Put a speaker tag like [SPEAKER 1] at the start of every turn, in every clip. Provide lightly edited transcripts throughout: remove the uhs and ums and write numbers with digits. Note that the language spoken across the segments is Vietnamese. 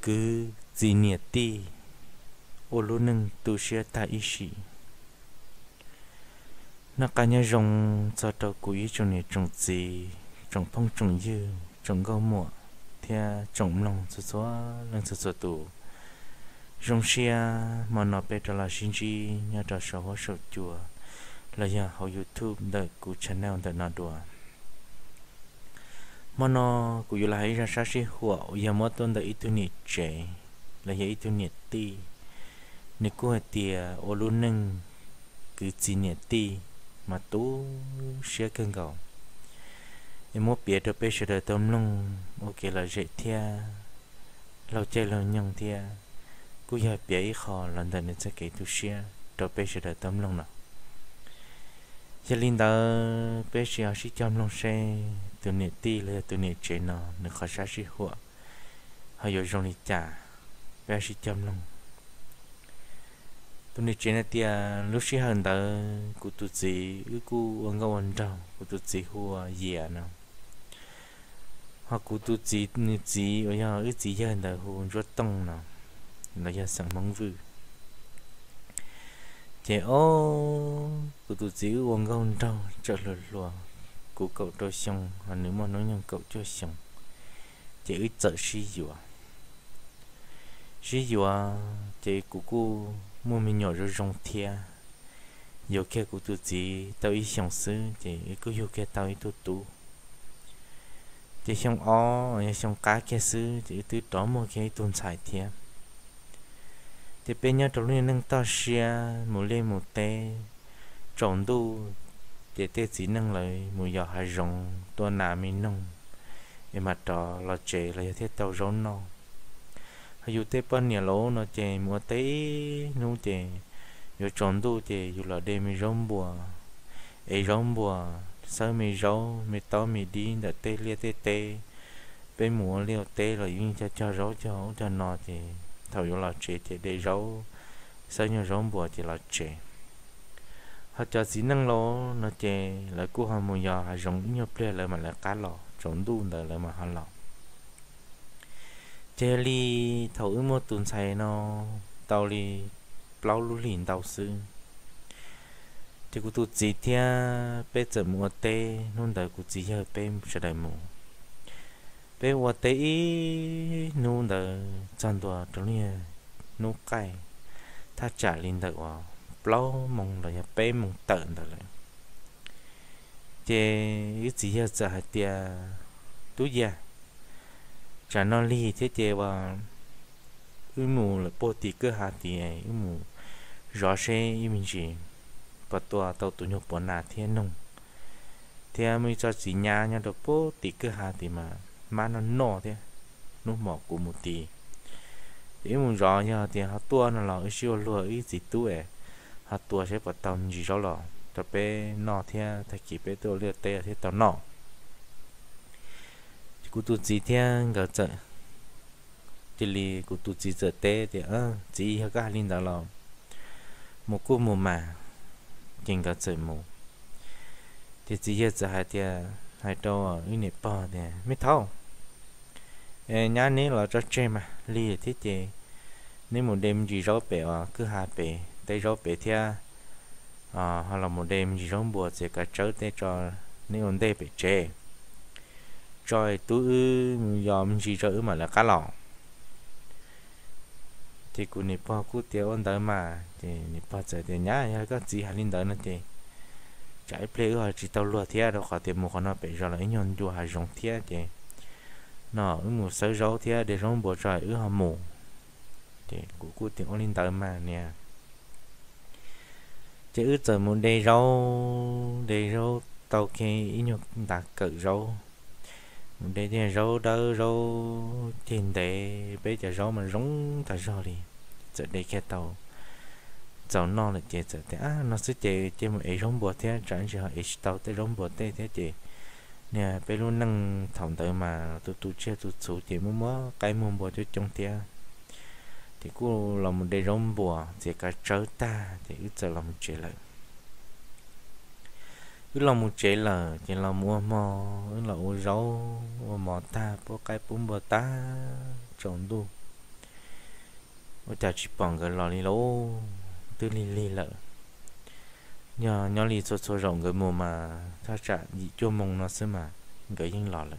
[SPEAKER 1] cứ gì nhiệt ti ô lô nâng tu sửa ta ý sĩ nó cả nhà rong cho tao quý trong này trồng gì trồng phong trồng dư trồng gạo mùa theo trồng lòng cho xóa lần cho tù rong xia mà nó bé trở lại sinh chi nhà trò sầu hóa sầu chùa là nhà họ YouTube đợi của channel đợi nó đùa mà nó cũng là hay ra sát sĩ hùa giờ mỗi tuần đợi ít tuổi trẻ là giờ ít tuổi ti nếu cô tia ô luôn nâng cứ chỉ nhiệt ti mà tú sẽ cân cầu em muốn biết được bây giờ tôm lông ok là dễ thia lâu chơi lâu nhung thia cú giờ biết khó lần đầu nên sẽ kể tu sẽ được bây giờ tôm lông nào giờ linh đó bây giờ sẽ chăm lông xe từ nhiệt ti lên từ nhiệt chế nó nó khó sát sĩ hụa hay rồi trong lịch trả bây giờ sẽ chăm lông tôi nói chuyện này lúc xưa hơn đó cụ tụi gì cụ ông cao anh trâu cụ tụi gì hùa dẻ nào hoặc cụ tụi gì như gì ở nhà ước gì hơn đó hùa rất tông nào là giờ sang mong vui trẻ ô cụ tụi gì ông cao anh trâu trở lừa lừa cụ cậu cho xong hoặc nếu mà nói nhau cậu cho xong trẻ ước sợ suy dùa trẻ cụ mua mình nhỏ rồi rong thia nhiều cái của tụi chị tao ý xong xứ thì cứ nhiều cái tao ý tụi tụ thì xong xong cá cái xứ thì từ đó một cái tuần xài thia thì bên nhau trong này nâng to xia một lên một té trộn đu để té chỉ nâng lại một giọt hai rong tua nà mình nông em mà trò là chế là thế tao rong nó hay dù tế bên nhà lỗ nó chè mua tế nung chè dù tròn đu chè dù là đêm mi rong bùa ấy rong bùa sau mi rau mi to mi đi đã tê lia tê bên mua liêu tê là yung cho rau cho nọ thì thầu dù là chè để rau sau nhà rong bùa thì là chè họ cho xí năng lỗ nó chè là cua họ mua giò họ rong nhiều ple lại mà là cá lò tròn đu lại mà họ lò chế li thầu mua tuần xài nó tàu li bao lú lìn tàu sư thì cụ tụt gì thia bé giờ mua tê nôn đời cụ chỉ hơi bé sẽ đại mù bé mua tê nôn đời chăn đùa trong này nô cay ta trả linh đời vào bao mong là bé mong tận đời lại chế cái gì giờ giờ hai tia túi da chả nó li thế chế vào mù là bộ tì cơ hạt tì ấy mù rõ xe mình chỉ bắt tua tàu tụi nhóc bọn nà thiên nông thế mới cho chỉ nhà được bộ tì cơ hạt tì mà nó nọ thế nó mỏ của một tì thế mù rõ nha thì họ tua nó là siêu lúa ý gì tuổi họ tua sẽ bắt tàu gì rõ lọ tập bé nọ thế thay kịp bé tua lừa tê thế tàu nọ cụ tụt gì thế gỡ chợ thì li cụ tụt gì giờ tê thì chỉ hơi cái linh đó là một cô mù mà kinh gỡ chợ mù thì chỉ giờ hai thì hai đâu ở nơi bờ thì mới thâu nhà này là cho chơi mà li thế thì nếu một đêm gì rau bể cứ hai bể tây rau bể thì hoặc là một đêm gì rau bùa thì cả chớ tây cho nếu một đêm bể chơi rồi tôi dòm gì rồi mà là cá lò thì cụ nịp bao cụ tiêu ăn đỡ mà thì nịp bao giờ thì nhá có gì hay linh đỡ nữa thì trái plei rồi chỉ tao lúa thia đâu khỏi tiền một con nó bị rồi lại nhon chua hay rong thia thì nó một sợi rau thia để rong bò trời họ mù thì cụ tiêu ăn linh đỡ mà nè chứ giờ muốn đầy rau tao khi ít nhok đã cỡ rau để thì rau tiền để bây giờ rau mà rống ta rau đi giờ để cái tàu tàu non là chế giờ thế nó sẽ chế một ấy rong bò thế chẳng chỉ họ ấy tàu tới rong bò thế chế nè bây luôn năng thòng tới mà tụi chơi tụi số chế mua cái mua bò cho trong thế thì cô làm một để rong bò chế cả trâu ta thì ít giờ làm chế lại cứ lòng một chế là chỉ là mua là ô rau mò ta có cái bún bò ta trộn đu ở chả chỉ bằng cái lò đi lỗ tư li lợ nhỏ li số rộng cái mùa mà ta trả gì cho mông nó xứ mà cái những lò lợ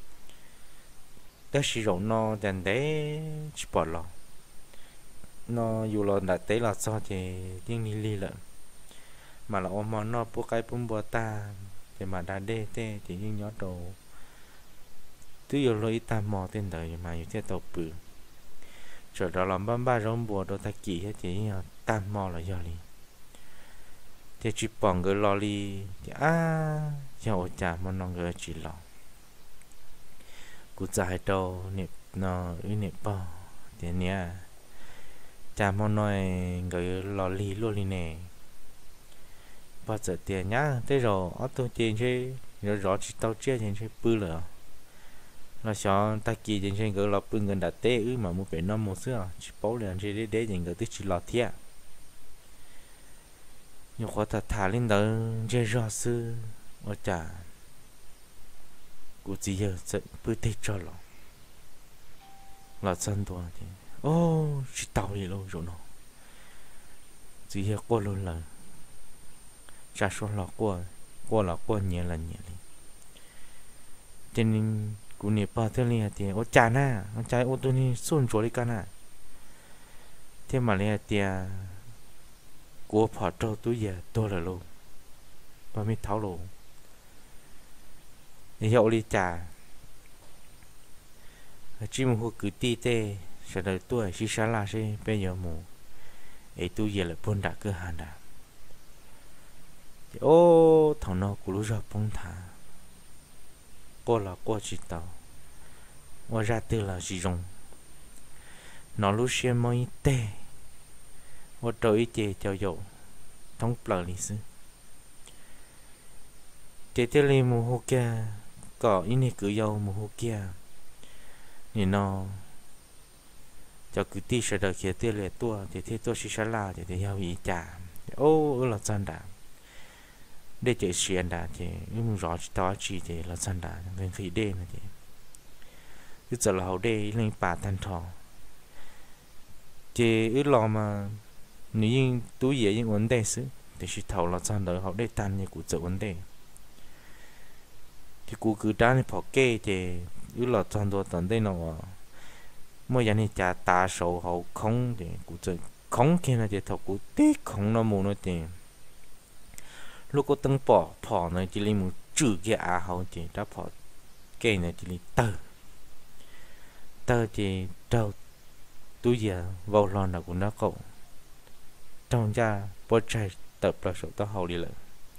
[SPEAKER 1] đó chỉ rộng nó đàn đấy chỉ bỏ lò nó dù là đã tế là sao thì tiếng li lợ mà là ôm nó bố cái bún bò ta thì mà đã đê tê thì những nhỏ đầu cứ yêu lối ta mò tên đời mà yêu theo tàu bự rồi đó làm băm ba rong bùa đồ ta kỹ hết thì ta mò là do li thì chỉ bằng cái lò li thì cho chả mà nó người chỉ lò cụ dài đầu nè nó ý nè bao thì nè chả mà nói người lò li luôn li nè bao giờ tiền nhá thế rồi ở tôi tiền chơi rồi rõ chỉ tao chơi tiền chơi bự rồi nó cho ta kỳ trên trên cái lọ bưng gần đã té mà mua phải năm một xưa chỉ bảo liền trên để những cái chỉ lọt thiệt nhưng khó ta thả lên đó chơi rõ sư ở chả cụ chỉ giờ sẽ bơi tết cho lọt sân tua thì chỉ tàu gì luôn rồi nó chỉ giờ qua luôn là trả số lọt qua nhiều lần cho nên cú nè bao thế này thì ô chả na ô trái ô tô này xuân rồi đi cả na thế mà này thì cú phật trâu túi giờ tôi là luôn và mới tháo luôn thì hiệu đi chả chỉ một hồ cứ ti tê sẽ đợi tuổi chỉ sáng là sẽ bây giờ mù ấy túi giờ là buôn đã cơ hàng đã ô thằng nó cú lúc ra bông thả qua chỉ tàu và ra từ là gì rong nó lúc xem mới tê và trời chế cho dầu thông bờ lịch sử chế tiêu li mù hồ kia có ý này cứ dầu mù hồ kia nên nó cho cứ tí sẽ được kia tiêu lệ tua thì thế tôi sẽ là thì theo ý trả là chân đã để chạy xuyên đã thì nhưng rõ tao chỉ thì là chân đã nên phải đê mà thì cứ giờ là hậu đê lên bà tan thọ thì ít lo mà nếu như túi gì những vấn đề xứ thì chỉ thầu là chân đỡ hậu đê tan như của vấn đề thì cụ cứ đá này bỏ kê thì ít lo chân đỡ tận đây nào mỗi nhà này trả ta sầu hậu không thì cụ giờ không kia là thì thầu cụ tiếc không nó muốn nó tiền lúc có tăng bỏ này chỉ là một chữ cái hậu thì đã bỏ cái này chỉ là tơ thì đâu túi giờ vào lon là của nó cậu trong ra bớt chạy tập là số tao hậu đi lại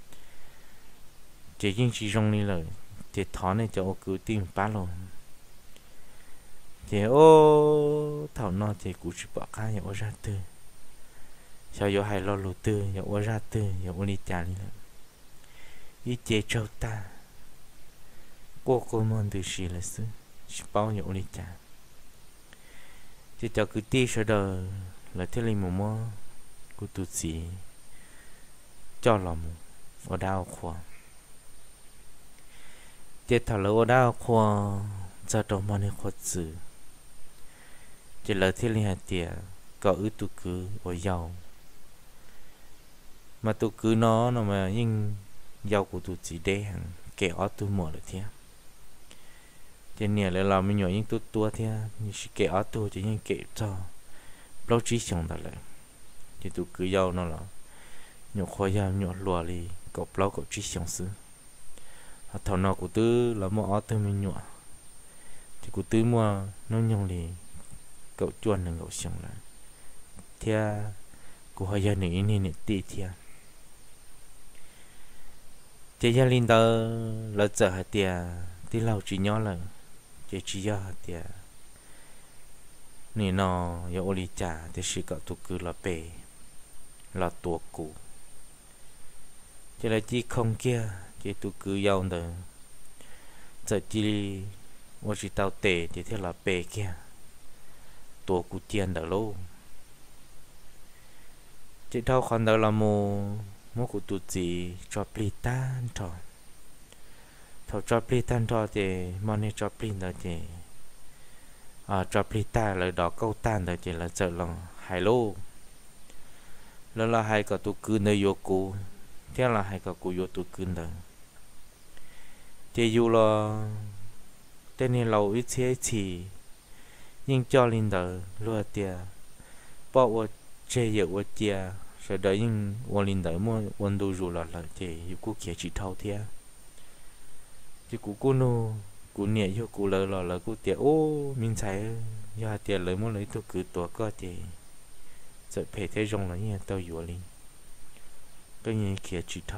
[SPEAKER 1] chỉ riêng chỉ rong đi lại thì thỏ này cho cứ tìm phá luôn thì thảo nó thì cũng chỉ bỏ cá nhỏ ra từ sao vô hay lo lụt từ nhỏ ra từ nhỏ đi trả đi lại ý chế châu ta cô mòn từ xí là xứ chỉ bao nhỏ đi trả thì cho cứ tí sau đó là thế linh mùa của tụi chị cho lòng ở đau khoa thì thằng lỡ ở đau khoa giờ đó mà nên khoa chữ chỉ là thế linh hạt tiền có ứ tụi cứ ở giàu mà tụi cứ nó mà nhưng giàu của tụi chị đây hàng kẻ ở tụi mỏ được thế thì nè lại làm mình nhỏ những tua thế như kẻ ở tôi chỉ những kẻ cho lâu trí xong đó lại thì tụi cứ giàu nó là nhỏ khoai giàu nhỏ lùa đi cọp lâu cọp trí xong xứ thầu nào của tư là mua ở tư mình nhỏ thì của tư mua nó nhung thì cậu chuồn là cậu xong lại thế của họ gia này nên tì thế thì gia đình đó là giờ hạt tiền thì lâu chỉ nhỏ là chỉ do thì nè nó yêu đi trả thì chỉ có tụ cứ là bể là tua cũ chỉ là chỉ không kia chỉ tụ cứ giàu nữa giờ chỉ我只到地thì thế là bể kia tua cũ tiền đó luôn chỉ đâu còn đó là mua của tụ gì cho plitan thôi thầu cho plitan thôi thì money cho plin đó thì cho plita lời đó câu tan đó chỉ là sợ lòng hai lô là hai cái tụ cư nơi vô cụ thế là hai cái cụ vô tụ cư đó thì dù là tên này lâu ít thế thì nhưng cho linh đó luôn tiệt bỏ qua chơi giờ qua tiệt sau đó nhưng qua linh đó mua quan đồ rồi là thì cụ kia chỉ thâu thế thì cụ nó cụ nhẹ cho cụ là cụ tiệt ô mình thấy giờ tiệt lấy mua lấy tôi cứตัวก็thì giờ phải thấy rong là như tao vừa linh cái như kia chỉ thâu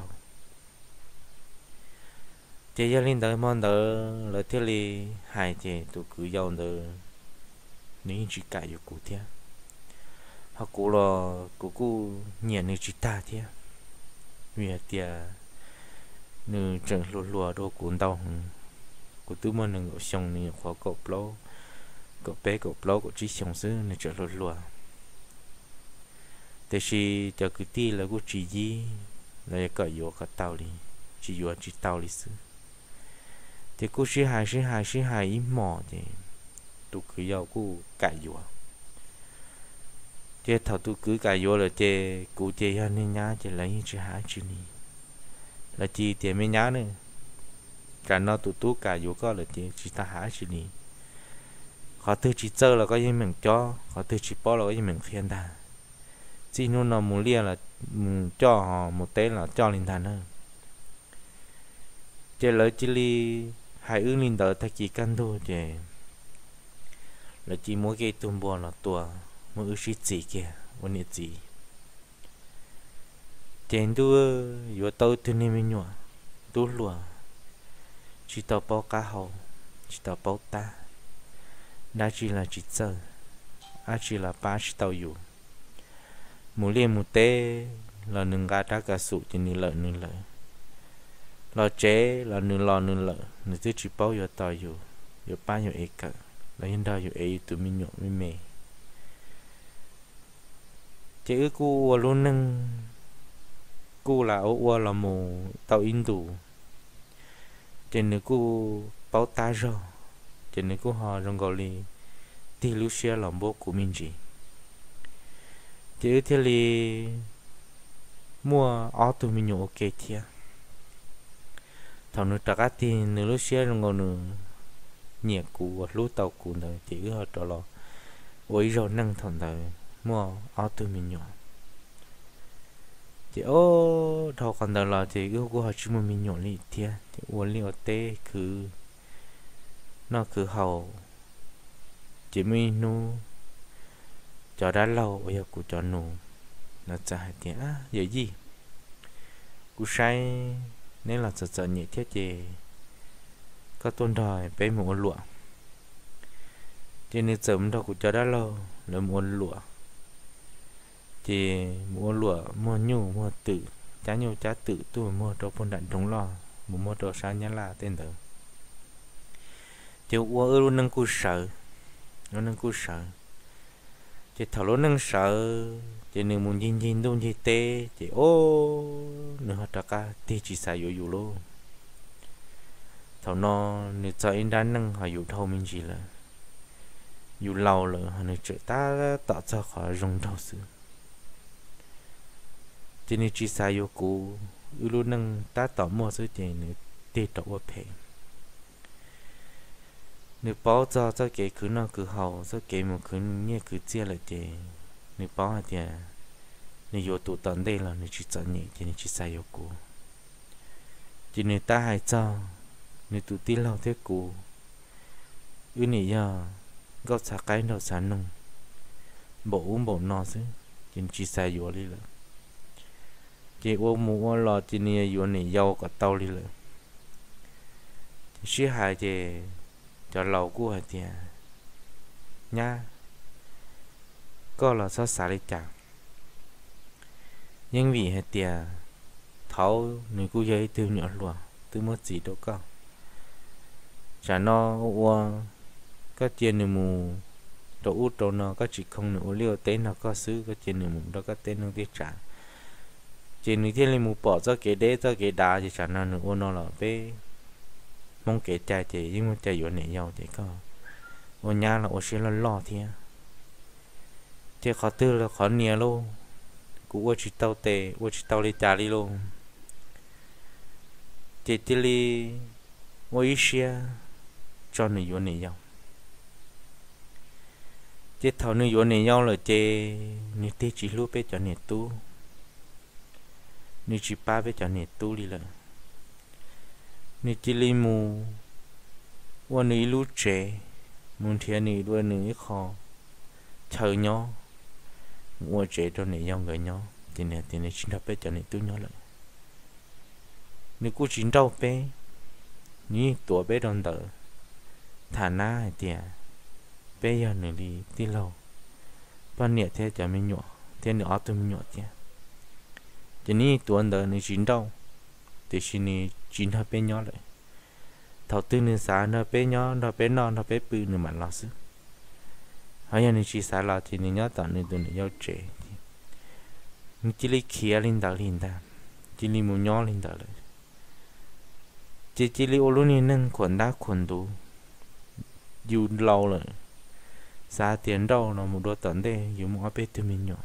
[SPEAKER 1] thì giờ linh đó món đó là thế li hai thì tôi cứ dọn đó nếu chỉ cài cho cụ thế họ cụ là cụ nhẹ như chỉ ta thế vì tiệt nữ trận lùa đồ cuốn tàu cụ tư môn nữ xong nữ khó cọp lâu cọp lâu của chỉ xong xứ nữ trận lùaแต่是จะคือตีแล้วกูจีจีแล้วก็อยู่กับเตา里จีอยู่จีเตา里是แต่กู是还一毛的都คือ要กู改อยู่这头都cứ改อยู่了这กู这要你伢这来一只还只你là chỉ tiền mấy nhá nữa cả nó tụ cả vô có là tiền chỉ ta há chỉ đi họ từ chỉ chơi là có gì mình cho họ từ chỉ bỏ là có gì mình khen ta chỉ nó nó muốn lia là cho họ một té là cho linh thành hơn chơi lỡ chỉ li hai ư linh đỡ ta chỉ căn thôi chơi là chỉ mỗi cái tuần bò là tua mỗi ư sĩ gì kia vấn đề gì tiền đua vừa tàu từ nơi mình nhọ đua lúa chỉ tàu bao cá hậu chỉ tàu bao ta đã chỉ là chỉ chơi chỉ là ba chỉ tàuอยู่một liền một té là nương gà đã cả sụt thì nương lợn lò chế là nương lợn nương thứ chỉ bao giờ tàuอยู่ba giờ ấy cả là hiện tại giờ ấy tụi mình nhọ mình mè chế cô luôn nâng cô là ô là một tàu in đủ trên này cô báo ta rồi trên này cô họ trong gọi là thì lúc xưa làm bố của mình gì thì thế là mua ô tô mình nhổ ok thiệt thằng nó trả cái tiền lúc xưa trong gọi là nhẹ cũ lúc tàu cũ này thì họ trả lo với rồi nâng thằng này mua ô tô mình nhổ thì ô thầu còn đó là thì cái của họ chỉ muốn mình nhổ đi thiệt thì uống liều tê cứ nó cứ hầu chỉ mình nu cho đã lâu bây giờ cụ cho nu nó chạy thì giờ gì cụ sai nên là sợ nhẹ thiết gì có tôn đòi bé một lụa cho nên sớm đó cụ cho đã lâu là một lụa thì mua lụa mua nhu mua tự giá nhu giá tự tôi mua cho con đạn trống lò mua cho sao nhá là tên đó thì mua luôn nâng cú sợ nó nâng cú sợ thì thảo lúa nâng sợ thì nâng muốn nhìn đông gì tê thì ô nâng họ cả tê chỉ xài dụ luôn thảo nó nâng cho anh đã nâng họ dụ thâu mình gì là dụ lâu là họ nâng trợ ta tạo cho họ rung thâu sự chỉ nên chỉ xài dụ cũ luôn nâng ta tạo mua số tiền nâng tê tạo ở phê nếu bảo cho cái cứ nó cứ hậu cho cái một cứ nhẹ cứ chia lại thì nếu bảo thì nếu vô tụ tận đây là nếu chỉ chọn nhẹ thì nếu chỉ xài vô cũ chỉ nếu ta hay cho nếu tụ tin lâu thế cũ ư này giờ góp xả cái đầu xả nung bộ no chứ chỉ chỉ xài vô đi là chỉ ôm mua lò chỉ này vô này dâu cả tàu đi là chỉ hai thì cho lâu của thì nha có là sao xả đi chẳng nhưng vì hệ tiền thấu người cô giấy từ nhỏ luôn từ mất gì đâu có chả nó qua có tiền người mù đồ út đồ nó có chỉ không nữa liều tên nó có xứ có tiền người mù đó có tên nó đi trả tiền người thiên linh mù bỏ cho cái đế cho cái đá thì chả nó nữa nó là bé mong kể chạy thì nhưng mà chạy vô này nhau thì có ô nhà là ô xe là lo thì thì khó tư là khó nhẹ luôn cũng ở chỉ tàu tệ ở chỉ tàu đi trả đi luôn thì tí li ở ý xe cho người vô này nhau thì thầu người vô này nhau là thì người tê chỉ lúc bé cho người tu người chỉ ba bé cho người tu đi là người tí li mù ở người lúc trẻ muốn thiên người đuôi người khó chờ nhau mua trẻ cho này nhau người nhau thì này chính là bé cho này tu nhau lại nếu cô chính đâu bé ní tuổi bé đòn đỡ thả na hay tiệt bé giờ này đi đi lâu bao nhiêu thế cho mình nhỏ thế nữa ở tôi mình nhỏ tiệt cho ní tuổi đỡ này chính đâu thì xin này chính là bé nhỏ lại thầu tư nữa sáng nó bé nhỏ nó bé non nó bé bự nữa mà lo sức hay là chỉ xả là thì nhớ tận nên tụi nó yêu trẻ chỉ lấy kia lên đó chỉ lấy một nhỏ lên đó chỉ lấy ô lô này nâng quần đá quần đủ dù lâu rồi xa tiền đâu nó một đôi tận đây dù một bé tụi mình nhỏ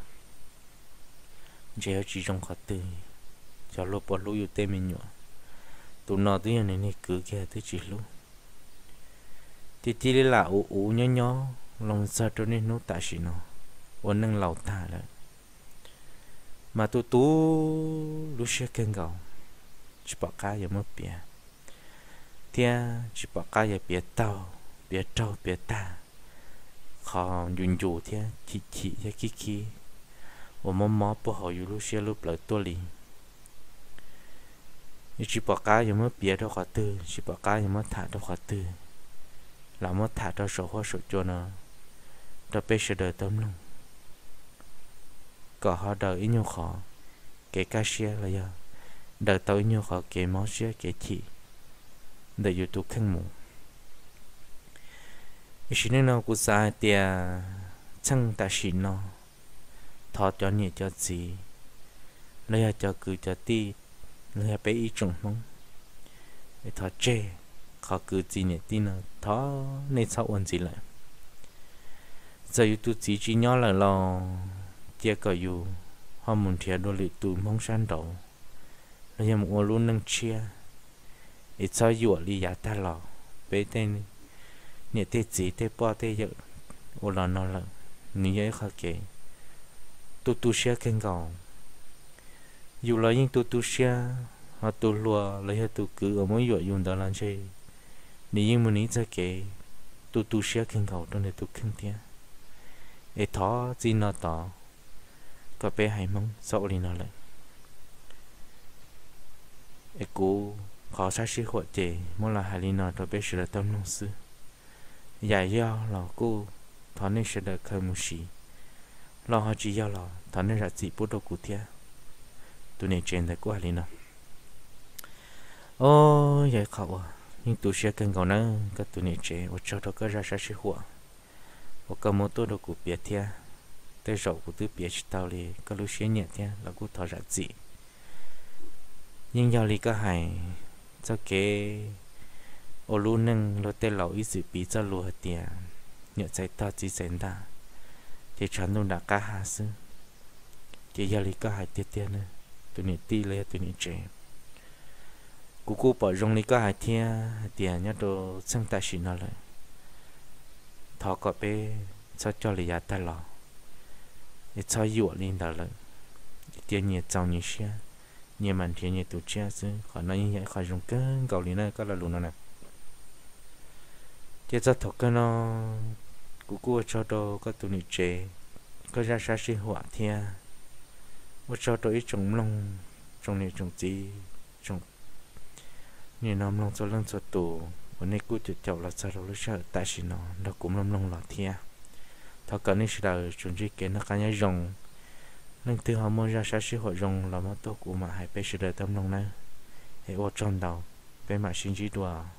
[SPEAKER 1] chỉ trong khó tư cho lô bỏ lô yêu tên mình nhỏ tụi nó tụi này cứ kia tụi chỉ lô chỉ lấy là ủ nhỏ lòng sợ cho nên nó tại nó ôn nâng lầu ta lại mà tôi lúc xe kênh gạo chỉ bảo cá giờ mất bia tia chỉ bảo cá giờ bia tàu bia trâu bia ta khó dùng dù tia chỉ tia kiki ôm mò bỏ họ lúc xe lúc lại tua lì chỉ bảo cá giờ mất bia đâu khó tư chỉ bảo cá giờ mất thả đâu khó tư làm mất thả đâu sổ hoa sổ cho nó đó bây giờ đời tấm lòng có họ đời ít nhiều khó kể cả xe là giờ đời tới nhiều khó kể máu xe kể chị đời YouTube khăn mù chỉ nên nó cũng sai tia chẳng ta xin nó thọ cho nhẹ cho gì lấy cho cứ cho ti lấy bé ý trồng mong để thọ chê khó cứ gì nhẹ ti nó thọ nên sao ổn gì lại giờ YouTube chỉ nhỏ là lo chia cờ dù họ muốn chia đôi lệ tụi mong san đầu là giờ một luôn nâng chia ít sao dù đi giá ta lò bé tên nhẹ tê chỉ tê po tê giờ ô lò nó là như vậy khó kể tụi xe kênh gạo dù là những tụi xe họ tụi lùa lấy tụi cứ ở mỗi chỗ dùng đó làm gì nếu mà ní cho kể tụi xe kênh gạo trong này tụi kênh tiền để thọ gì nó tỏ có bé hay mong sợ đi nó lại để cố khó sát sĩ hội chế muốn là hay đi nó cho bé sẽ tâm lòng sư giải do là cô thọ nên sẽ được khởi một sĩ lo họ chỉ do là thọ nên là gì bút đầu cụ thể tụi này trên thấy cô hay đi nó ô vậy khẩu à nhưng tụi sẽ cần cầu nó các tụi này chế và cho nó có ra sát sĩ hội và cầm một tô đồ của bia thia tới rậu của tứ bia chỉ tao li có lúc xé nhẹ thia là cũng thọ ra gì nhưng giờ li có hay cho cái ô lu nâng lo tê lẩu ít sự bí cho lùa tiền nhẹ chạy to chỉ chạy ta thì chọn luôn đã cá hà sư chỉ giờ li có hay tiệt tiền nữa tụi này ti lấy tụi này trẻ cú bỏ rong li có hay thia tiền nhớ đồ sang ta xin nó lại thọ có bé cho lý giá ta lò để cho dụ lên đó là tiền nhiệt trong như xe nhiều màn tiền nhiệt tụ che chứ khỏi nói như vậy khỏi dùng cái cầu lý này có là luôn nè chỉ cho thọ cái nó cú cho đồ có tụ nị chế có ra sa sinh hoạt thia có cho đồ ít trồng lông trồng này trồng gì trồng như nằm lông cho lông cho tụวันนี้กูจะเจ้าละซาโรลุชาแต่สินอเรากุมลำลงหล่อเทียถ้าเกิดนี่สิเราจนจีเกณฑ์นักการยงนั่งตื่นหอมมราชาชิหัวยงเรามาตัวกูมาให้ไปสิเราทำลงนะให้อดจนเดาไปมาชินจีดัว